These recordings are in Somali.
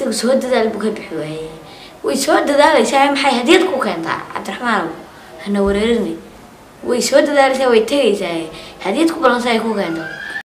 heesta soo dadaal buu ka bixiyay way soo dadaalaysaa maxay hadiyad ku keentaa Cabdiraxmaan hana wareerinay way soo dadaalaysaa way tagaysaa hadiyad ku balansaa ku keento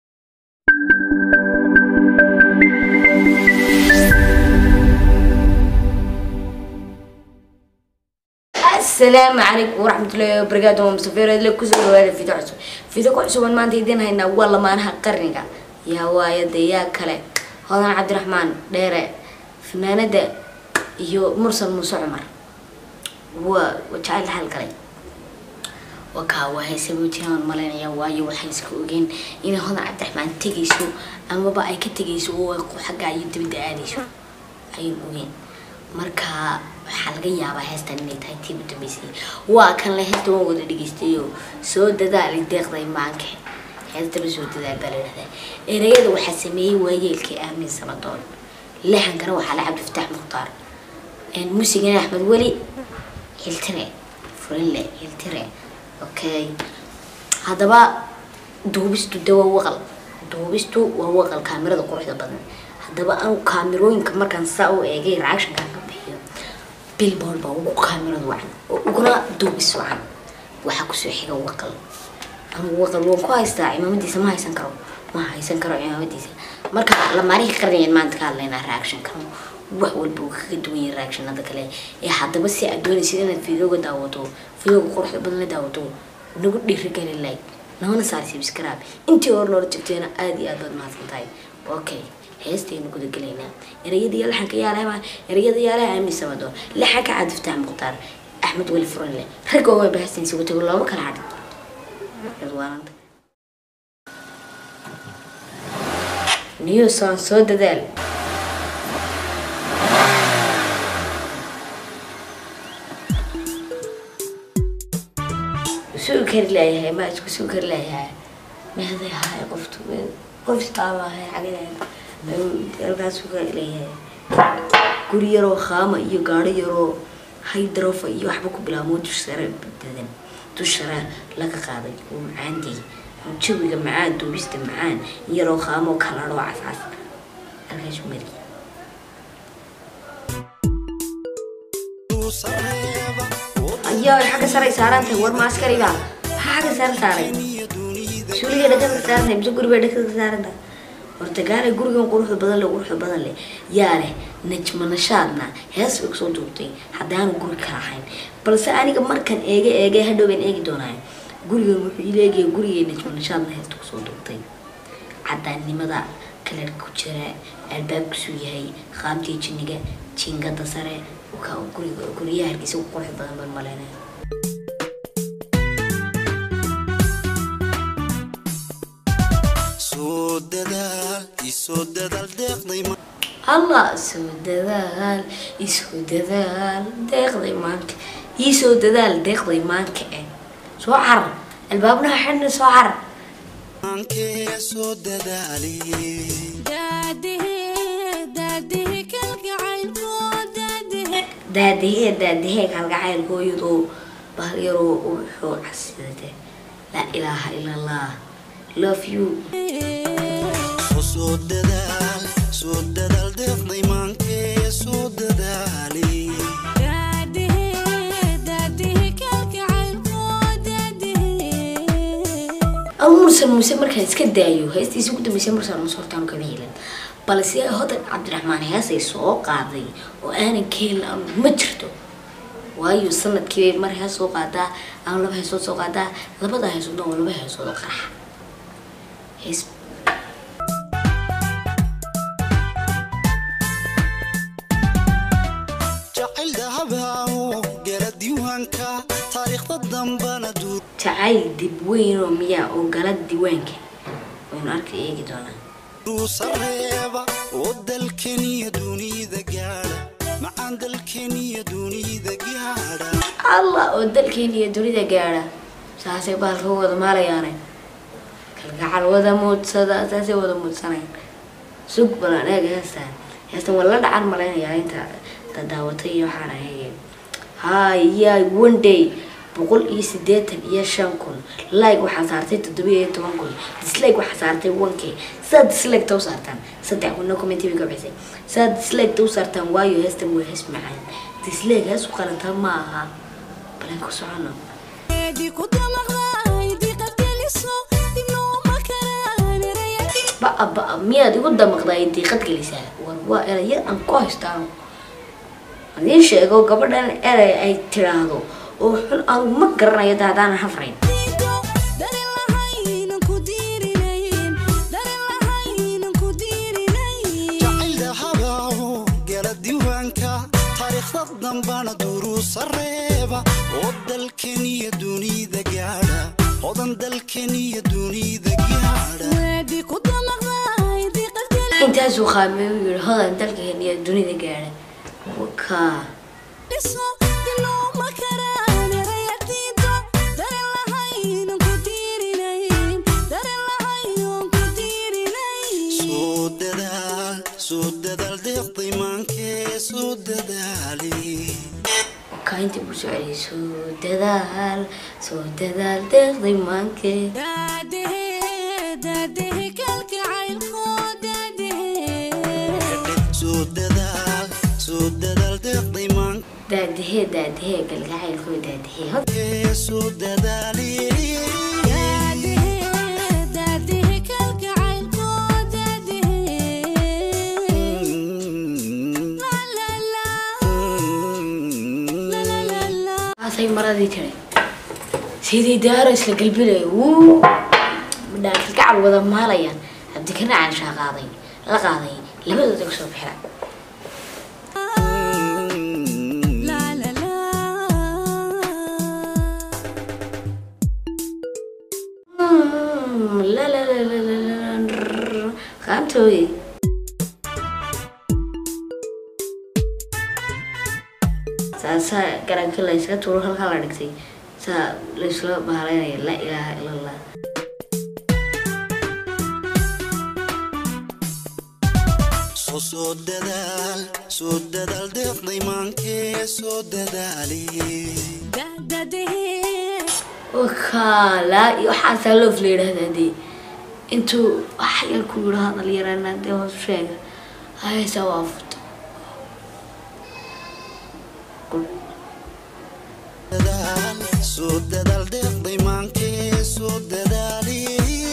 السلام عليكم ورحمة الله وبركاته ومسافر لك كسر ولا في تعسو في ذاك عسو ما أنت يدين هنا والله ما أنا قرنك يا وايد يا كلا هذا عبد الرحمن ديره فنانة ده يو مرسل موسى عمر وتعال الحلقة وكاوه سبوتين مالين يا وايو وحيسكوجين إن هذا عبد الرحمن تجيسو أما بقى كتجيسو وحاجة يدبد عاديسو أيوين marka waxa laga yaabaa heestan inay tahay tii dambeysay waa kan la heesto wada dhigeystayo soo dadaal deeqday maanka heesta soo dadaal balada erayada waxa sameeyay waayeelkii aamin samadoon lahan kana waxa la cabdi fatax muxtaar in muusiga Axmed Wali hiltire furille hiltire okay hadaba duubistu dawa waa waqal kaamirada quruxda badan hadaba aan kaamirooyinka markaan saa u eegay reaction ka bixiyo billboard baa ugu kaamirada wacan uguna duubis wacan waxa ku soo xiga waqal ama waqal waan ku haystaa imaamadiisa ma haysan karo imaamadiisa marka la maariin qarneen maanta ka hadlaynaa reaction kan wax walba ka duwan reactionada kale ee hadaba si aad doonaysid inaad fiidooga daawato fiidooga quruxda badan la daawato nagu dhiirigelin like naguna saar subscribe intii hore noo tagteena aad iyo aad baad mahadsantahay okay heesteen ku dagaleena erayada laxanka yaalaha aamin samadoon laxanka Cabdi Fatax Muxtaar Axmed Wali Furille ragoo way baahsan si wadago laba kala hadh radwaananta niyo soo dadaal soo karilahay ma isku soo karilahay ma haday hay qof taabahay xageeda halkaas ku leeyahay guri yaro khaama iyo gaari yaro haydrofa iyo waxba ku bilaamo dushara laga qaaday oo macaantii jawiga macaan duubista macaan yaro khaamo kala roo casas halkaas u mari ayaa xaga saray saarantay war maaskariga xaga saaray suuliga dhaqan saarnay guriga dhaqan saarnay hortagaale gurigan quruxda badan leh yaa leh najmanashaadna hees ugu soo duubtay hadaan guri ka ahayn balse aniga markan eege hadhoween eegi doonaa gurigan wuxuu ileegay guriga najmanashaadna hees ugu soo duubtay cadaanimada kala ku jira albaabku soo yahay qaamtii jinniga jingada sare ka guriga hargeysa quruxda badan baan maleynaa الله سوددال دقضي مانك يسوددال دقضي مانك سو عر البابنا حن سو عر مانك سوددالي داده كالقعيلكو داده كالقعيلكو يدو بهليرو وحو عسيدته لا إله إلا الله love you سوددال دقضي مانك سوددالي داده كالقعيلكو مرسل markaan iska daayo heestiisa ugu dambeysay markaan sortaan ka biilan balse hada Cabdiraxmaan heesay soo qaaday oo aanan keel ma jirto waayo sanadkii mar hees soo qaadaa aan laba hees soo qaadaa labada hees oo laba hees oo qarax hees jacayl dahabaaw galad diiwaanka taariikhda dambana duur jacayl dib weyn oo miyaa oo galad diiwaanka waan arkay eegi doonaa ruusareeba oo dalkaniya dunida gaara macaan dalkaniya dunida gaara allah oo dalkaniya dunida gaara saasay baalka wada maalayaanay kalgacal wada muudsada saasay wada muudsanay sug balan eega heestan wala dhacan maleynayaa inta daawatay waxaan ahay hay one day boqol iyo sideetan iyo shan kun like waxaa saartay 17 kun dislike waxaa saartay 1k sad dislike taw saartaan saddex kun comment iga bixisay sad dislike taw saartaan waayo heestan way hees macaan dislike hees u qalanta ma aha balan ku socono ba miyaad igu damaqday diiqad gelisaa waa erayad aan ku haystaan hadii sheego gabadhan eray ay tiraahdo oo xun aan ma garanayo daadaan hafrayn dambana duruus reeba oo dalkaniya dunida gaadha hodan dalkaniya dunida gaadha intaas uu qaamay hodan dalkaniya dunida gaadha waka سوددال دقتي مانكي سوددالي كاينتي بوسعلي سوددال دقتي مانكي داده كالك عيلكو سوددال دقتي مانكي داده كالك عيلكو سوددالي maradii tiri sidii daaras la galbilay midna kalgacal wada maalayaan hadii kana aan shaqaaday la qaaday labadooda ku soo bixira qaantooy سا كران كلا يسكت تروح الخلا نكسي سا ليش لا بهالين لا إله إلا الله سوددال دقني مانكي سوددالي وكالا يحاسا لو فلير هذا دي انتو أحيال كل هذا اللي يرانا دي هو شيء هاي سوافت سوددال دقني مانكي سوددالي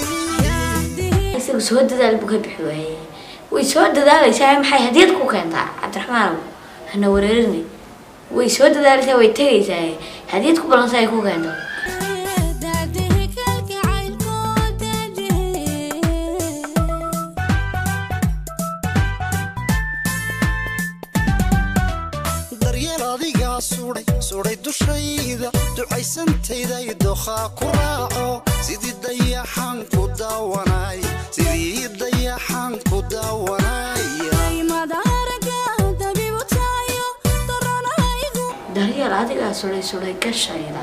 سوددال بوكي بحوي ويسوددال يساهم حي هديت كوكانتا عبد الرحمن هنا وريرني ويسوددال سوي تري ساي هديت كوبلان ساي كوكانتا سوري دوشيدا ducaysantayda idooqa ku raaco sidii dayaxan ku daawanay sidii dayaxan ku daawanay madaraga dabiibu taayo daranaygu daryeel adiga suray gashayda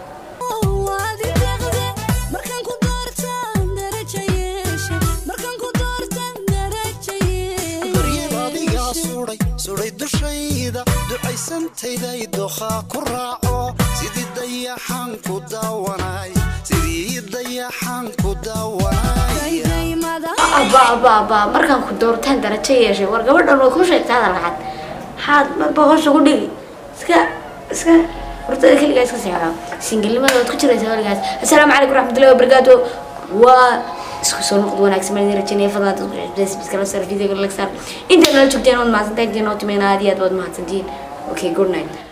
سوري دوشيدا ducaysantayda idooqa ku raaco sidii dayaxan ku daawanay sidii dayaxan ku daawanay aba markaan ku doortaan darajo yeeshay war gabadhan oo ku sheegtay hadal xad ma hoos ugu dhigi iska horta kaliya iska seexo singalnimada ku jiraysa waligaas assalaamu calaykum waraxmatullaahi wabarakaatuh waa isku soo noqdo wanaagsan ma rajaynayo fadlan dadku kala sar video la saar inta la joogteen oo maasantay inoo timeena aad iyo aad baad mahadsantiin okay good night